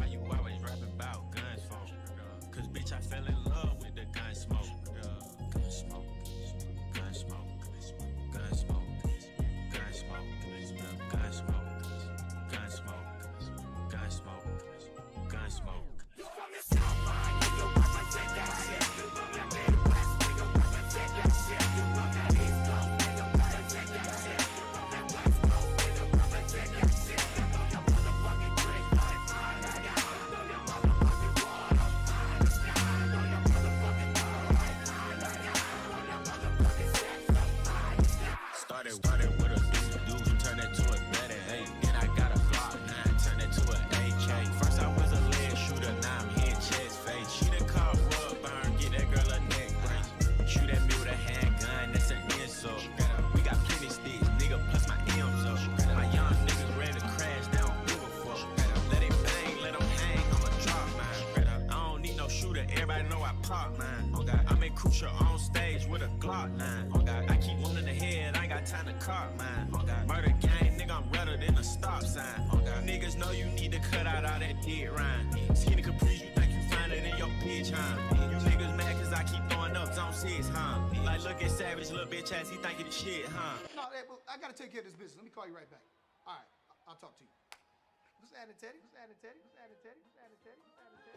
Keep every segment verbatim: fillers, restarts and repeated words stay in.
Why you always rapping about guns for? Cause bitch, I fell in love with the gun smoke. Gun smoke, gun smoke, gun smoke, gun smoke, gun smoke, gun smoke, gun smoke, gun smoke. You from the south side, you don't represent that shit. You from the Midwest, you don't represent that shit. You from the East Coast, you don't represent that shit. You from the West Coast, you don't represent that shit. You know your motherfucking drink, like fire, I got. You know your motherfucking water, fire, I got. You know your motherfucking love, like fire, I got. You know your motherfucking sex, like fire, I got. Started, started with a dude, dude, turn it to a better eight. Then I got a Glock nine, turn it to an A K. First I was a lead shooter, now I'm hitting chest face. She done called rub burn, get that girl a neck brace. Shoot at me with a handgun, that's an insult. We got plenty sticks, nigga, plus my M's up. My young niggas ready to crash, they don't give a fuck. Let it bang, let them hang, I'ma drop mine. I don't need no shooter, everybody know I pop mine. I'm in Crucial on stage with a Glock nine. I keep one in the head, I ain't got time to cop mine. Murder gang, nigga, I'm redder than a stop sign. Niggas know you need to cut out all that dead rhyme. Skinny Caprice, you think you find it in your bitch, huh? You niggas mad cause I keep throwing up zone six, huh? Like look at Savage, little bitch ass, he think he the shit, huh? No, hey, well, I gotta take care of this business. Let me call you right back. All right, I- I'll talk to you. What's Anna Teddy? What's Anna Teddy? What's Anna Teddy? What's Anna Teddy? What's Anna Teddy?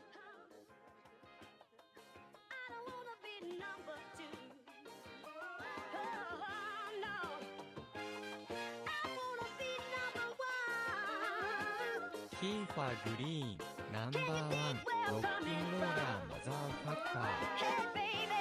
I don't wanna be number two. Oh, no. I wanna be number one. キーファーグリーンナンバーワンロッキンローラーマザーファッカー Hey, baby.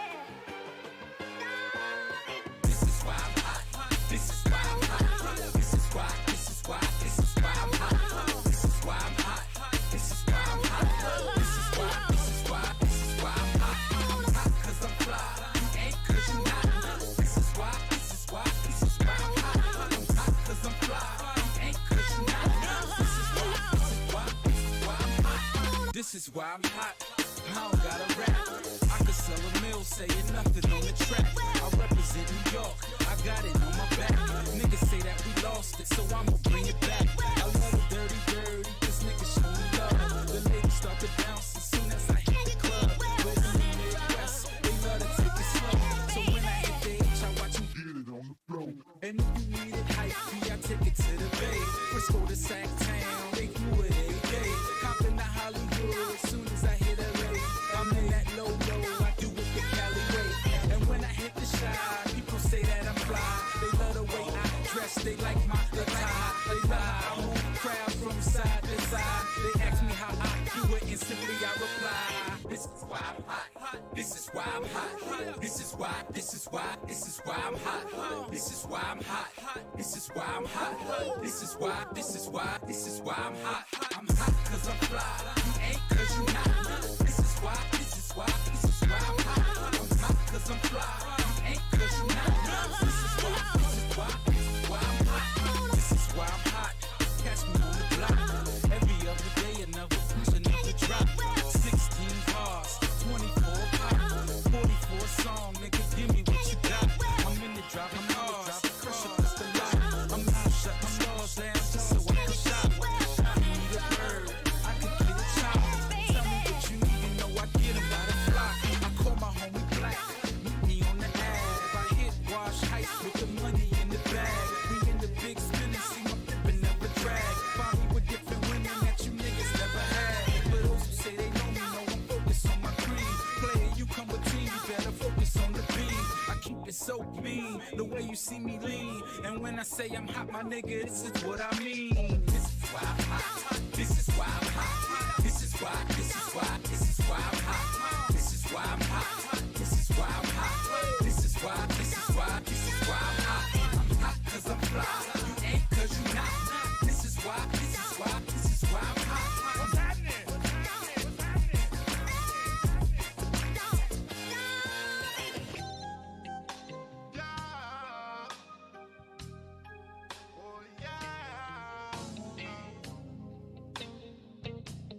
This is why I'm hot. This is why I'm hot. This is why. This is why. This is why I'm hot. This is why I'm hot. This is why I'm hot. This is why. This is why. This is why I'm hot. I'm hot 'cause I'm fly. You ain't 'cause you not. This is why. This is why. This is why I'm hot. I'm hot 'cause I'm fly. You ain't 'cause you not. This is why. This is why. This is why I'm hot. This is why I'm hot. I don't gotta rap. I could sell a mill, saying nothing on the track. I represent New York, I got it on my back. Niggas say that we lost it, so I'ma bring it back. I love it dirty, dirty, this nigga show me love. The ladies start to bounce as soon as I hit the club. But in the Midwest, they love to take it slow. So when I hit the H, I watch them get it on the floor. And if you need it hype, I take it to the Bay. Frisco to Sac Town, they do it every day. Copping to Hollywood as soon as I hit L A. I'm in that low low, I do it the Cali way. And when I hit the shot, people say that I'm fly. They love the way I dress, they like my attire. They lie, I move the crowd from side to side. They ask me how I do it, and simply I reply. This is why I'm hot. This is why I'm hot. This is why. This is why. This is why I'm hot. This is why I'm hot. This is why I'm hot. This is why. This is why. This is why I'm hot. I'm hot 'cause I'm fly. You ain't 'cause you not. This is why. This is why. This is why I'm hot. I'm hot 'cause I'm fly. You ain't 'cause you not. This is why. This is why. This is why I'm hot. This is why I'm hot. Catch me on the block. Every other day another push, another drop. sixteen bars, twenty-four pop, forty-four song. Nigga, give me what you got. I'm in the drop, I'm hard. Crush up, that's the lot. I'm out, shut my doors down just so I can shop. I need a bird, I could get a chop. Tell me what you need, you know I get him by the block. I call my homie Black, meet me on the ad. I hit Wash Heights with the money in the bag. We in the big spinning, see my pippin' never drag. Find me with different women that you niggas never had. For those who say they know me, know I'm focused on my creed. Player, you come between, you better focus on the beat. I keep it so mean, the way you see me lean. And when I say I'm hot, my nigga, this is what I mean. This is why I'm hot. This is why I'm hot. This is why, this is why, this is why I'm hot. This is why I'm hot. This is why I'm hot. This is why, this is why, this is why I'm hot. I'm hot 'cause I'm fly. You ain't 'cause you not. This is why, this is why, this is why I'm hot. What's happening? What's happening? What's happening? Yeah. Oh, yeah.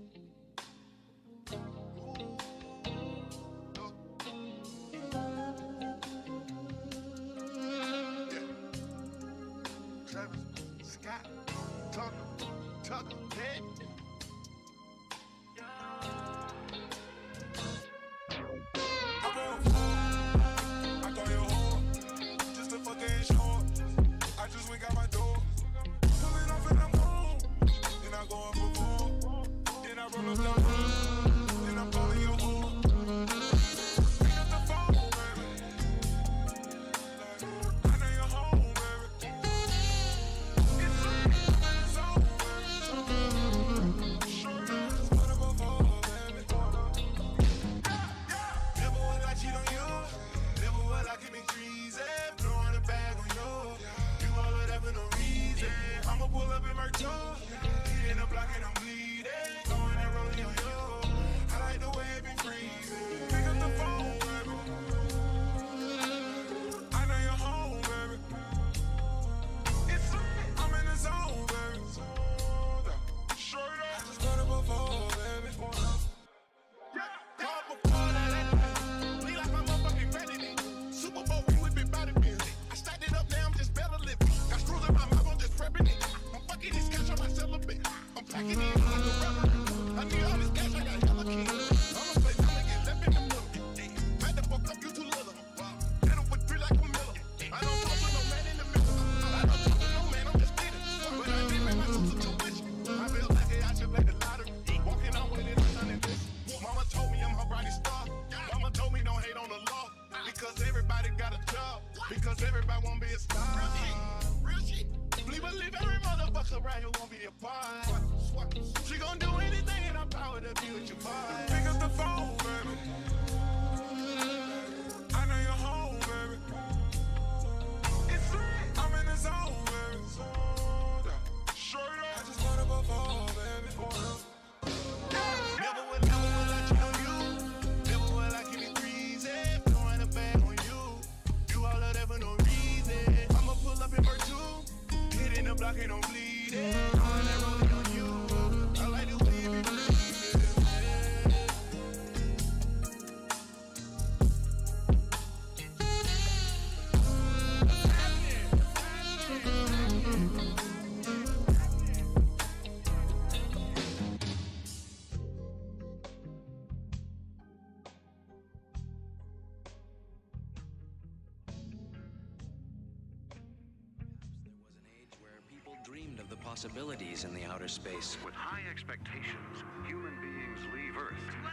dreamed of the possibilities in the outer space. With high expectations, human beings leave Earth.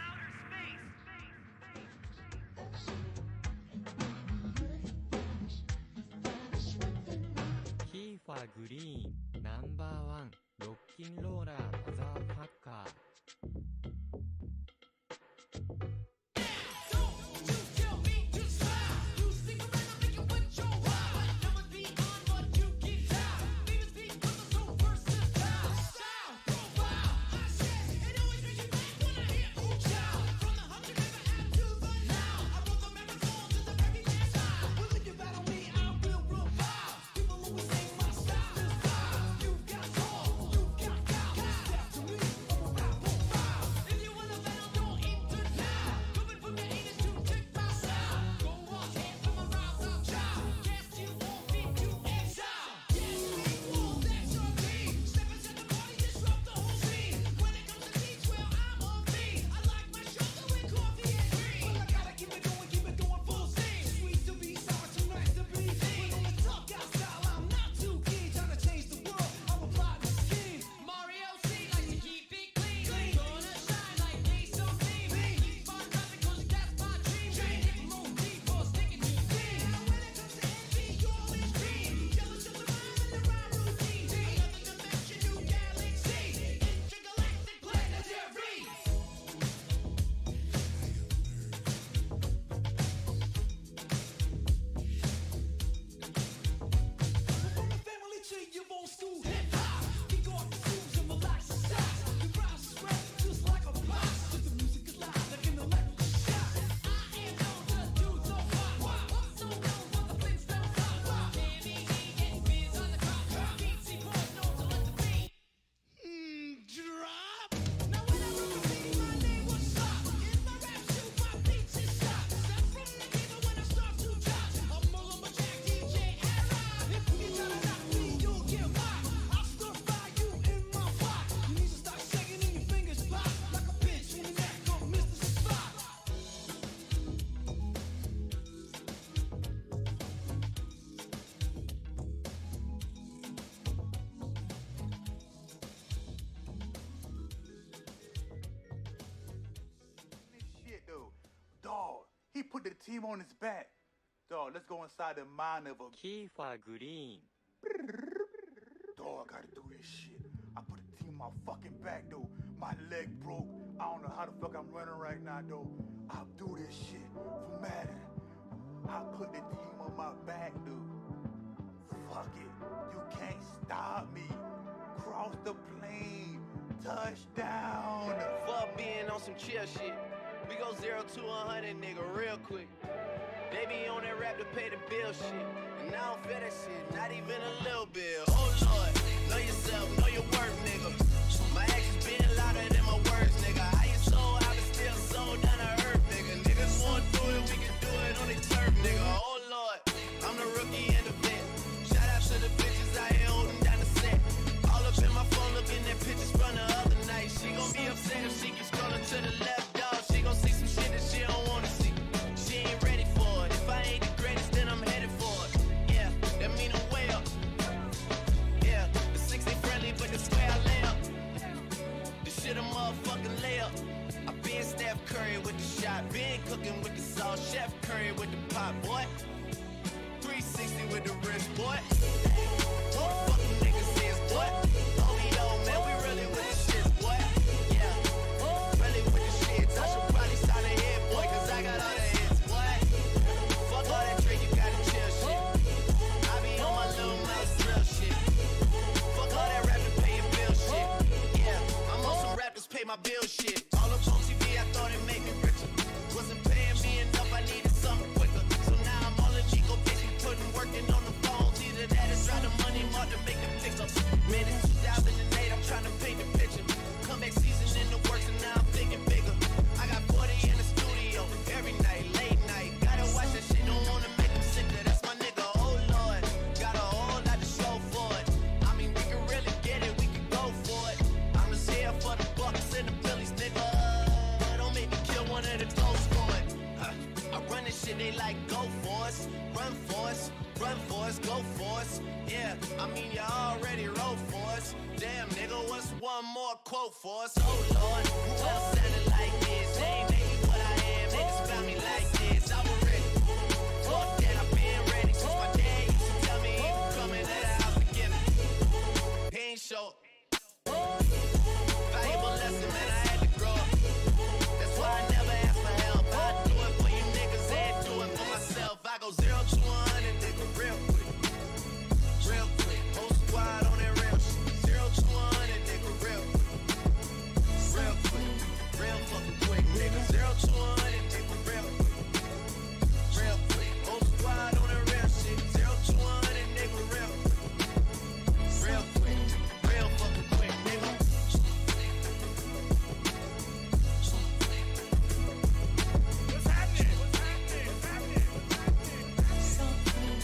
Key for Green ナンバーワンロッキンローラーマザーファッカー。 He put the team on his back. Dog, let's go inside the mind of a... Key for Green. Dog, I gotta do this shit. I put the team on my fucking back, though. My leg broke. I don't know how the fuck I'm running right now, though. I'll do this shit for Madden. I put the team on my back, dude. Fuck it. You can't stop me. Cross the plane. Touchdown. Fuck being on some chill shit. We go zero to a hundred, nigga, real quick. They be on that rap to pay the bill shit. And I don't feel that shit, not even a little bit. Oh Lord, know yourself, know your worth, nigga. My actions being louder than my words, nigga. How you sold out and still sold down to earth, nigga. Niggas wanna do it, we can do it on the turf, nigga. Oh Lord, I'm the rookie and the vet. Shout out to the bitches out here holding down the set. All up in my phone looking at pictures from the other night. She gon' be upset if she keeps scrolling to the left, dog. She gon' see some shit that she don't wanna see. She ain't ready for it. If I ain't the greatest, then I'm headed for it. Yeah, that mean I'm way up. Yeah, the six ain't friendly, but that's where I lay up. The shit a motherfucking layup. I been Steph Curry with the shot, been cooking with the sauce, Chef Curry with the pot, boy. three sixty with the wrist, boy. What the fucking niggas is, boy? O E O, man, we really with the shit, boy. Yeah, really with the shit. I should probably sign a hit, boy, cause I got all the hits, boy. Fuck all that trick, you gotta chill shit. I be on my little mouse drill shit. Fuck all that rap to pay your bill shit. Yeah, I'm on some rappers pay my bill shit. All up on T V, I thought it made me richer. Wasn't paying me enough, I needed something quicker. So now I'm all in Chico, basically putting working on the phones. Either that or try the money mark to make the picks up. Man, it's two thousand eight, I'm trying to paint the picture. Comeback season in the works and now I'm thinking bigger. I got forty in the studio, every night, late night. Gotta watch that shit, don't wanna make them sicker. That's my nigga, oh Lord. Got a whole lot to show for it. I mean, we can really get it, we can go for it. I'm just here for the Bucks and the Phillies, nigga. Don't make me kill one of the ghosts for it. Huh? I run this shit, they like go for us, run for us. Run for us, go for us. Yeah, I mean, you already wrote for us. Damn, nigga, what's one more quote for us? Oh, Lord, who else sounded like this? Ain't maybe what I am, niggas found me like this. I'm ready. Fuck that, I've been ready since my dad used to tell me he was coming to the house to get me. He ain't show up. Valuable lesson, man, I had to grow up. That's why I never ask for help. I do it for you niggas and do it for myself. I go zero to one hundred, nigga, real quick. Real quick. Whole squad on that real shit. Zero to one hundred, nigga, real quick. Real quick. Real fucking quick, nigga. Zero to one hundred, nigga, real quick. Real quick. Whole squad on that real shit. Zero to one hundred, nigga, real quick. Real quick. Real fucking quick, nigga. What's happening? What's happening? What's happening? What's happening?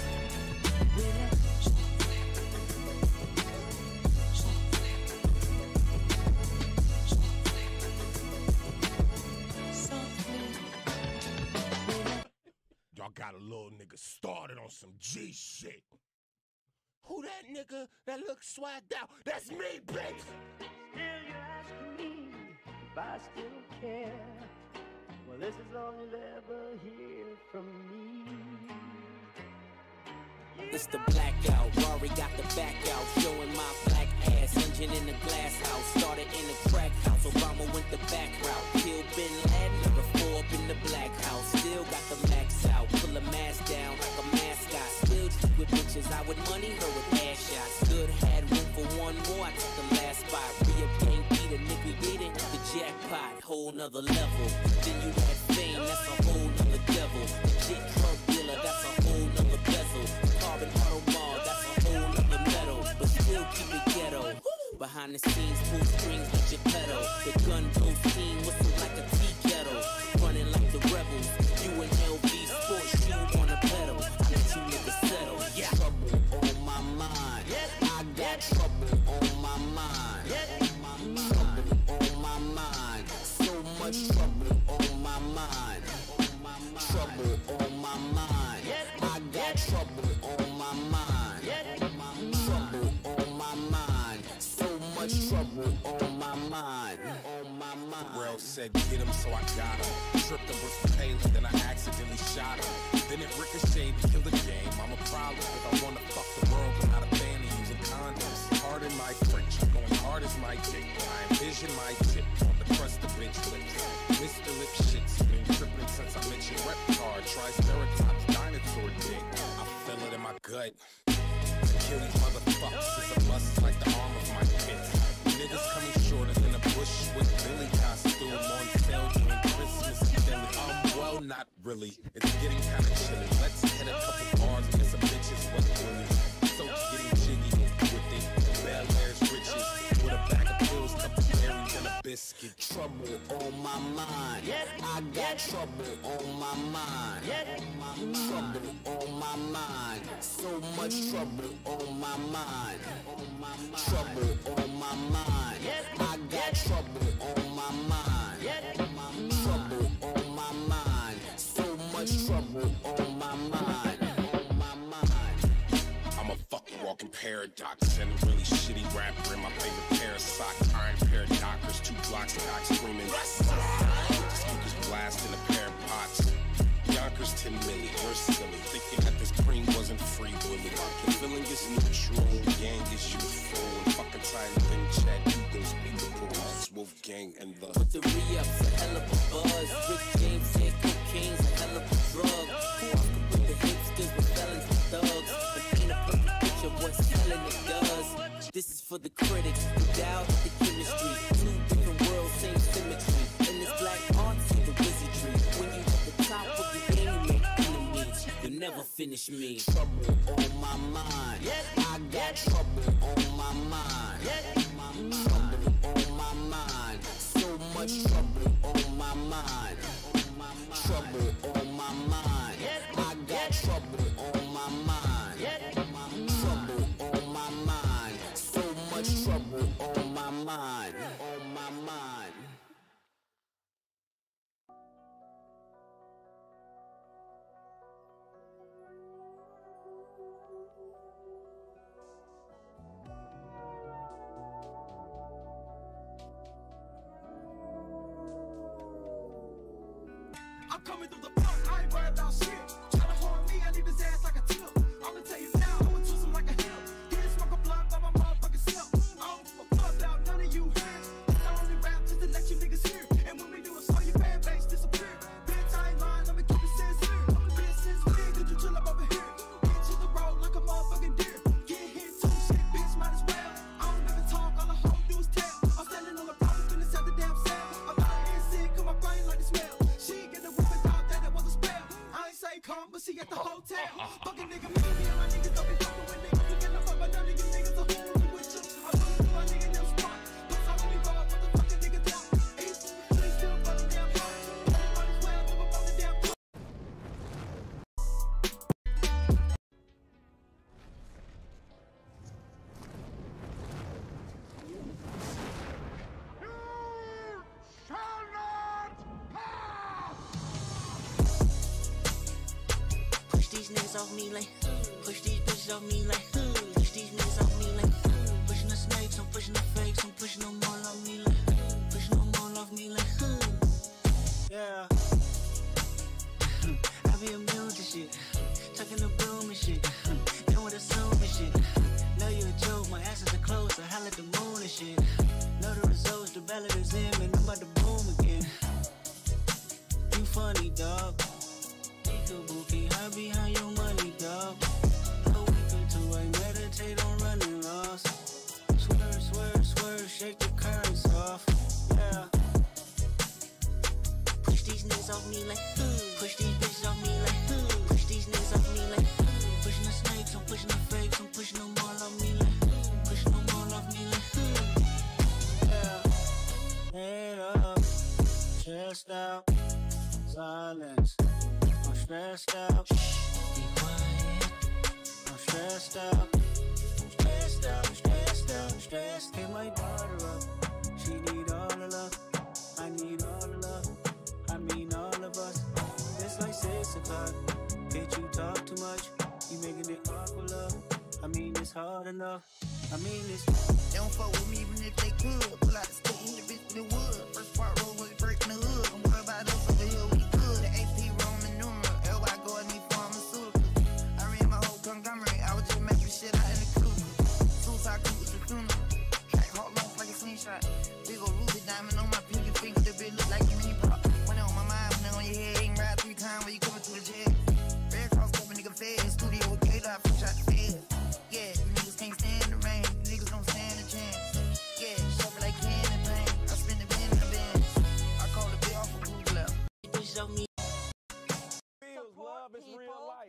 Y'all got a little nigga started on some G shit. Who that nigga that looks swagged out? That's me, bitch! Still you're asking me if I still care. Well, this is all you'll ever hear from me. It's the blackout, Rory got the back out, showing my black ass, engine in the glass house, started in a crack house, Obama went the back route, killed Bin Laden, number four up in the black house, still got the max out, pull a mask down like a mascot, still trick with bitches, I would money her with ass shots, good had room for one more, I took the last spot, re-up gang beat a nigga did it, the jackpot, whole nother level, then you had fame, that's a whole nother devil, legit drug dealer, that's a whole nother bezel, carbon auto mall, that's a whole nother metal, but still keep it ghetto. Behind the scenes, pull strings with your pedal. The gun blow steam, whistle like a tea kettle. Running like the rebels, you an L V sports shoe on a pedal. I let you niggas settle. Yeah. Trouble on my mind. I got trouble on my mind. Trouble on my mind. So much trouble on my mind. Trouble on my mind. I got trouble on my mind. Trouble on my mind. So much trouble on my mind. On my mind. Pharrell said get him, so I got him. Tripped him with the payload, then I accidentally shot him. Then it ricocheted to kill the game. I'm a problem if I wanna fuck the world, but not a fan of using condoms. Pardon my French, I'm going hard as my dick. I envision my tip on the crust of bitch lips. Mister Lip shit's been crippling since I mentioned rep card. Triceratops, dinosaur dick. I feel it in my gut. To kill these motherfuckers is a must like the arm of my pits. Niggas coming shorter than a bush with Billy costume on sale during Christmas and Philly. Um, well, not really. It's getting kinda chilly. Let's hit a couple bars and get some bitches with Willie. So getting jiggy with it. Bel Air's riches. With a bag of pills, couple berries and a biscuit. Trouble on my mind. I got trouble on my mind. Trouble on my mind. So much trouble on my mind. Trouble on my mind. I got trouble on my mind. Trouble on my mind. So much trouble on my mind. On my mind. I'm a fucking walking paradox and a really shitty rapper in my favorite pair of socks. Iron pair of Dockers, two blocks of cock screaming. Speakers blasting a pair of pots. Yonkers ten million, you're silly. Thinking that this cream wasn't free, Willie. The feeling is neutral, gang is youthful. And fucking silent and Chad Eagles beat the Bulls. Wolfgang and the. With the re-ups, a hell of a buzz. Rick James said cocaine's a hell of a drug. Who else could put the hipsters with felons and thugs? But paint a perfect picture of what selling it does. This is for the critics who doubt the chemistry. Two different worlds, same symmetry. In this black art, see the wizardry. When you at the top of the game, you make enemies. You'll never finish me. Trouble on my mind. I got trouble on my mind. Trouble on my mind. So much trouble on my mind. Trouble on my mind. I got trouble on my mind. Trouble on my mind. So much trouble on my mind. On my mind. coming through the park, I ain't worried about shit. Try to harm me, I leave his ass like a tip. I'ma tell you now, I'ma twist him like a hip. Get smoke a blunt by my motherfucking self. I don't give a fuck about none of you here. I only rap just to let you niggas hear. And when we do a song, your fan base disappear. Bitch, I ain't lying, I'ma keep it sincere. Bitch, since when did you chill up over here? Bitch, hit the road like a motherfucking deer. Get hit too, shit, bitch, might as well. I don't even talk, all I hoe do is tell. I'm standing on the promise, finna set the damn cell. I'm out here sick, cause my brain like the smell. She get the whipping out that it was a spell. I ain't say come, but she at the hotel. Fucking nigga, me, me and my niggas don't be fucking with niggas. You get the fuck, but none of you niggas are holding with you. I put it to my nigga, them spot. But I only go up with the fucking nigga down. East, they still fucking damn hard. Might as well live up on the damn clock. Push these niggas off me like, push these bitches off me like, push these niggas off me like, pushing the snakes, I'm pushing the fakes, I'm pushing them all off me like, pushing them all off me like, yeah. I be immune to shit, tucking the broom and shit, then with assume and shit. Know you a joke, my asses are close, I holla at the moon and shit. Know the results, the ballot is in, man, I'm about to boom again. You funny, dog. Peekaboo, hide behind your money, dog. A week or two, I meditate on running loss. Swerve, swerve, swerve, shake the currents off. Yeah. Push these niggas off me like, push these bitches off me like, push these niggas off me like, pushing the snakes, I'm pushing the fakes, I'm pushing them all off me like, pushing them all off me like, yeah. Head up, chest out, silence. I'm stressed out, be quiet. I'm stressed out, I'm stressed out, I'm stressed out, I'm stressed. Hit my daughter up, she need all the love. I need all the love, I mean all of us. It's like six o'clock, bitch, you talk too much. You making it awkward, love. I mean it's hard enough, I mean it's. They don't fuck with me even if they could. Pull out the stick, hit the bitch in the wood. First part roll was breaking the hood. I'm worried about us over here, we good. The A P Roman numeral, everybody go and need pharmaceuticals. I ran my whole conglomerate, I was just making shit out in the cougar. Suicide cougars the funeral. Track hard lost like a slingshot. Big ol' ruby diamond on my pinky finger, the bitch look like a mini pop. When it on my mind, when it on your head, ain't ride three times when you coming to the jet. Red Cross up a nigga fed in studio with K-Dot, push out the fed. Yeah, you niggas can't stand the rain, you niggas don't stand a chance. Yeah, shuffle like can and pain. I spend the bin in the bin. I call the bill off of Google up. Bitches off me. Real love is real life.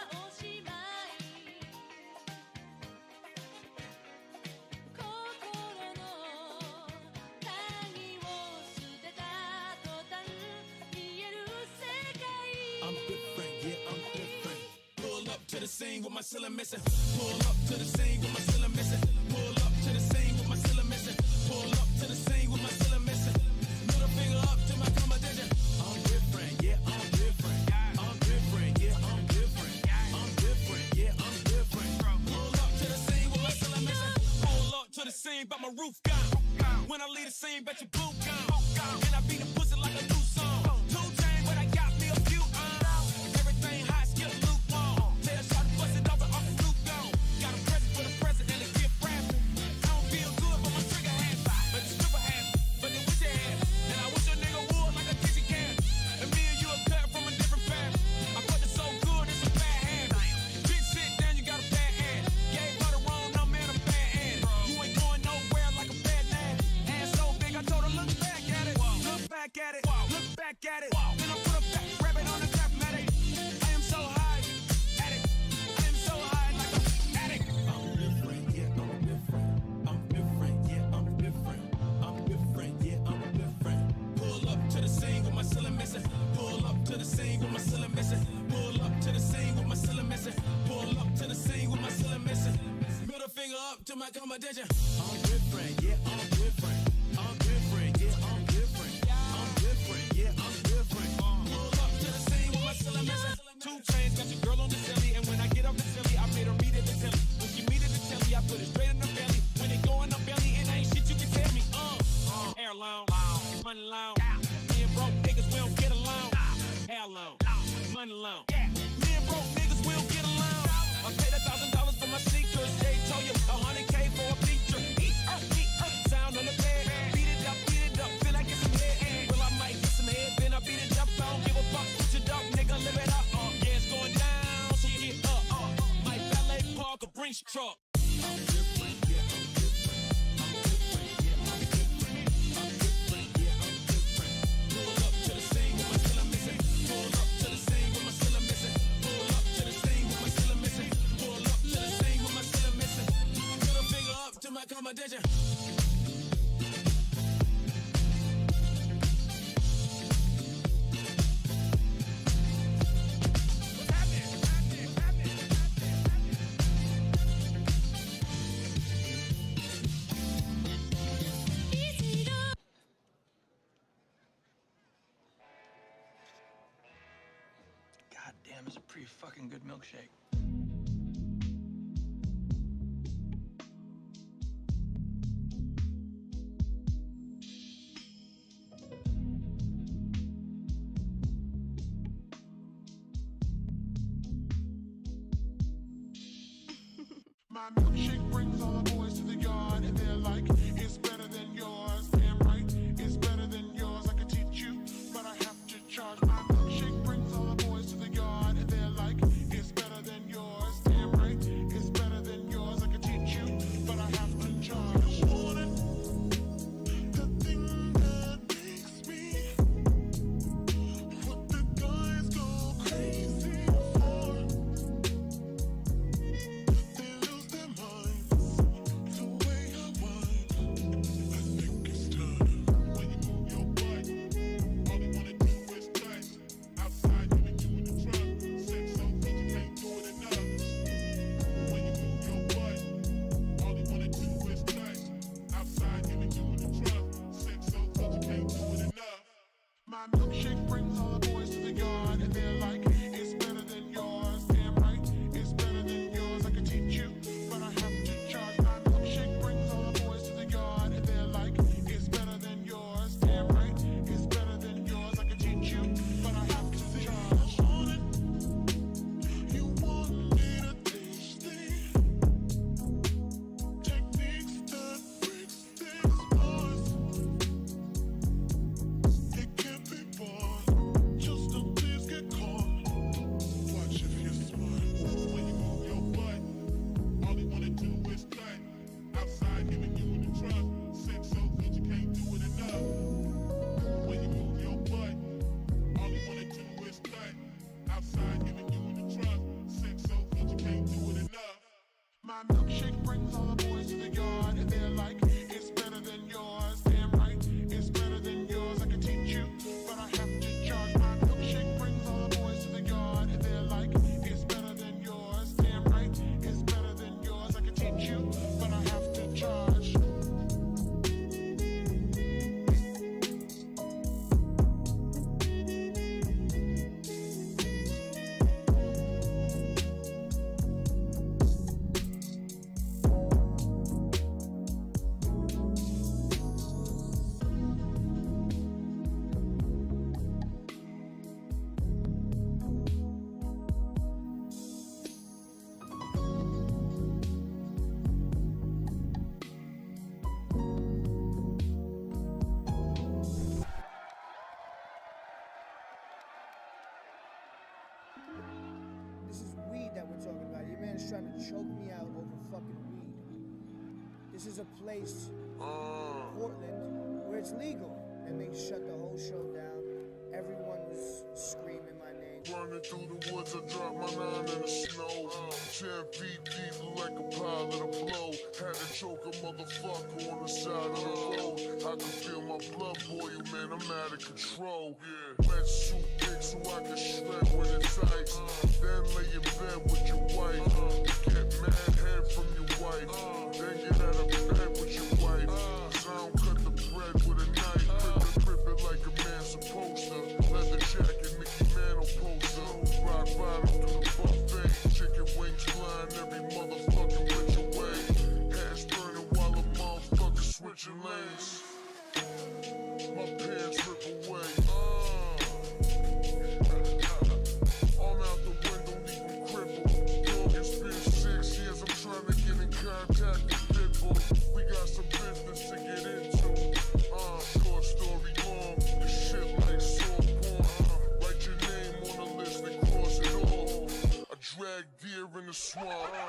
I'm different, yeah, I'm different. Pull up to the scene with my cylinder missing. Pull up to the scene with my cylinder missing. Pull up to the scene with my cylinder missing. Pull up to the scene with my cylinder missing. Middle finger up to my competition. I'm different, yeah, I'm different. I'm different, yeah, I'm different. I'm different, yeah, I'm different. Pull up to the scene with my cylinder missing. Pull up to the scene, but my roof gone. When I leave the scene, bet your boot gone. And I beat the pussy like a new song. Two chains, but I got me a few on. Everything hot, skip lukewarm. Tell shot to bust it off and off the loop gone. Got a present for the present and a gift wrapped. I don't feel good, but my trigger has. But the stripper has, but the wish it has. And I wish a nigga would like a kitchen can. And me and you are cut from a different path. I fucked it so good, it's a bad habit. Bitch, sit down, you got a bad ass. Gave her the wrong number and a bad ass. You ain't going nowhere like a bad ass. Ass so big, I told her look back at it. Look back at it. Look back at it. Then I put a back rabbit on the mathematic. I am so high at it. I am so high like a addict. I'm different, yeah, I'm different. I'm different, yeah, I'm different. I'm different, yeah, I'm different. Pull up to the scene with my cylinder missing. Pull up to the scene with my cylinder missing. Pull up to the scene with my cylinder missing. Pull up to the scene with my cylinder missing. Middle finger up to my competition. I'm different, yeah, I'm different. I'm different, yeah, I'm different. I'm different, yeah, I'm different. Pull up to the scene with my cylinder missing. Two chains, got your girl on the celly. And when I get up the celly, I made her meet at the telly. When she meet at the telly, I put it straight in the belly. When it go in the belly, it ain't shit you can tell me. Uh, hair long, money long. Me and broke niggas, we don't get along. Hair Brinks truck. To my accommodation. God damn, it's a pretty fucking good milkshake. My milkshake brings all the boys to the yard, and they're like, it's better than yours. Damn right, it's better than yours. I can teach you, but I have to charge. My milkshake brings all the boys to the yard, and they're like, it's better than yours. Damn right, it's better than yours. I can teach you, but I have to charge. You want it? The thing that makes me, what the guys go crazy for. My milkshake brings all the boys to the yard, and they're like, it's better than yours. Damn right, it's better than yours. I can teach you, but I have to charge. My milkshake brings all the boys to the yard, and they're like, it's better than yours. Damn right, it's better than yours. I can teach you, but I have to charge. On it, you want me to teach thee techniques that breaks things apart. It can't be bought, just don't please get caught. Watch if you're smart. When you move your butt, all you wanna do is cut. Outside giving you in the truck, sex so good you can't do it enough. When you move your butt, all you wanna do is cut. Outside giving you in the truck, sex so good you can't do it enough. My milkshake brings all the boys to the yard, and they're like, it's better than yours. Damn right, it's better than yours. I can teach you, but I have to charge. My milkshake brings all the boys to the yard, and they're like, it's better than yours. Damn right, it's better than yours. I can teach you, but I have to charge. This is weed that we're talking about. Your man's trying to choke me out over fucking weed. This is a place, Portland, where it's legal. And they shut the whole show down. Everyone was screaming my name. Running through the woods, I dropped my nine in the snow. Ten feet deep, like a pilot of blow. Had to choke a motherfucker on the side of the road. I can feel my blood boil, man, I'm out of control. Yeah. Wet suit dick so I can shred when it's ice. Then lay in bed with your wife. Get mad head from your wife. Then get out of bed with your wife. So I don't cut the bread with a knife. Grip it, grip it like a man supposed to. Leather jacket, Mickey Mantle poster. Rock bottom through the buffet. Chicken wings flying every motherfucking which way. Hash burning while a motherfucker switching lanes. My pants rip away. Arm out the window, leave him crippled. Dog, it's been six years, I'm trying to get in contact with Pitbull.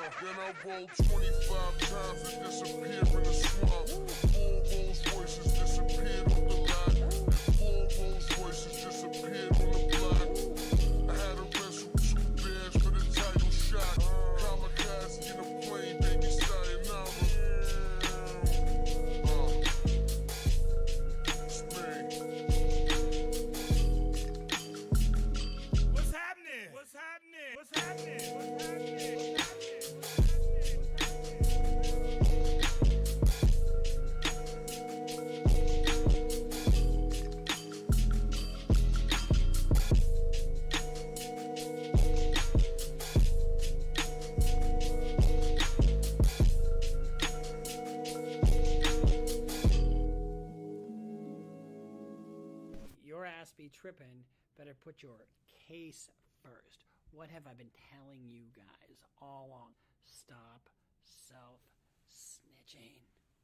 Then I rolled twenty-five times and disappeared in the swamp. Four Rolls Royces disappeared on the lot. And four Rolls Royces disappeared on the block. I had to wrestle two bears for the title shot. Kamikaze in a plane, baby, sayonara. Uh, it's me. What's happening? What's happening? What's happening? What's happening? Your ass be trippin', better put your case first. What have I been telling you guys all along? Stop self-snitching.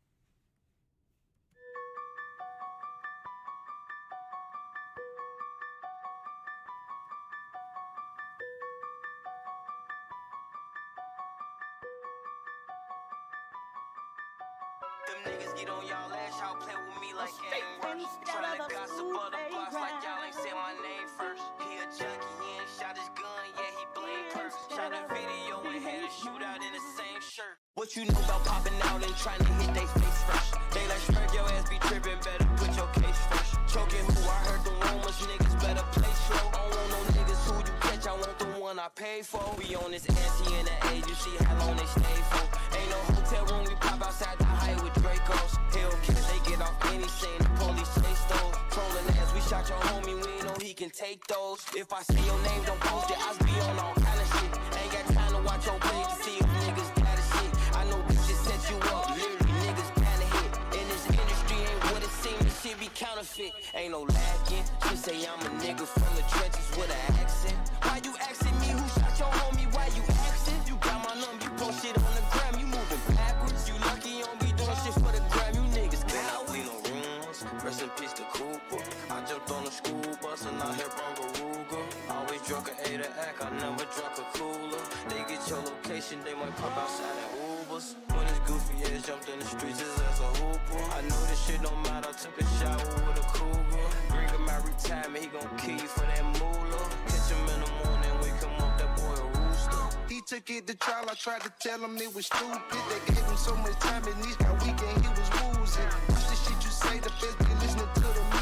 Them niggas get on y'all ass, y'all play with me like it ain't worse. Tryna gossip other blocks like y'all ain't said my name first. He a junkie, he ain't shot his gun, yeah, he blame purse. Shot a video and had a shootout in the same shirt. What you know about popping out and trying to hit they face first? They like spread your ass be trippin', better put your case first. Choking who I heard the rumors, niggas better play slow. I don't want no niggas who you catch, I want the one I pay for. We on this ante in the age, you see how long they stay for. Ain't no hotel room, we pop outside the height with Dracos. Hellcats, they get off any scene, the police chase those. Trolling ass, we shot your homie, we know he can take those. If I see your name, don't post it, I be on all kind of shit. Ain't got time to watch your page to see if niggas got a shit. I know bitches set you up, literally niggas bound to hit. In this industry ain't what it seems, this shit be counterfeit. Ain't no lacking, she say I'm a nigga from the trenches with an accent. Why you asking me who shot your homie, why you asking? You got my number, you post shit on the gram, you moving backwards. You lucky you don't be doing shit for the gram, you niggas can't out leave no rumors. Rest in peace to Cooper. I jumped on the school bus and I hit Bungaruga. Always drunk a A to act, I never drunk a cooler. They get your location, they might pop outside at Ubers. When this goofy ass jumped in the streets just as a hooper. I know this shit don't matter, took a shower with a cougar. Bring him out retirement, he gon' kill you for that moolah. Catch him in the morning, wake him up, that boy a rooster. He took it to trial, I tried to tell him it was stupid. They gave him so much time, his knees got weak and he was woozy. Push the shit you say, the best be listening to the